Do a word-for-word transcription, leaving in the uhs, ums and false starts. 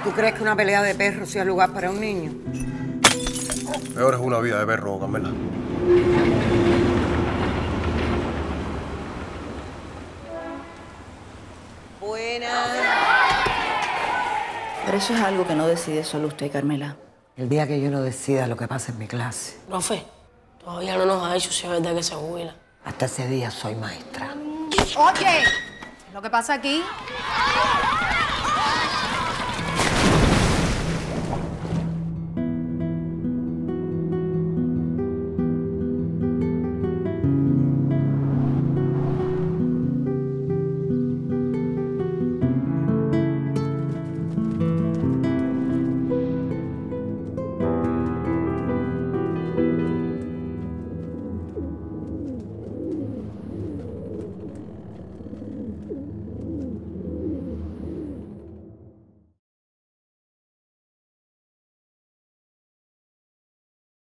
¿Tú crees que una pelea de perros sea lugar para un niño? Peor es una vida de perro, Carmela. Buenas. Pero eso es algo que no decide solo usted, Carmela. El día que yo no decida lo que pasa en mi clase. Profe, todavía no nos ha dicho si es verdad que se jubila. Hasta ese día soy maestra. Oye, lo que pasa aquí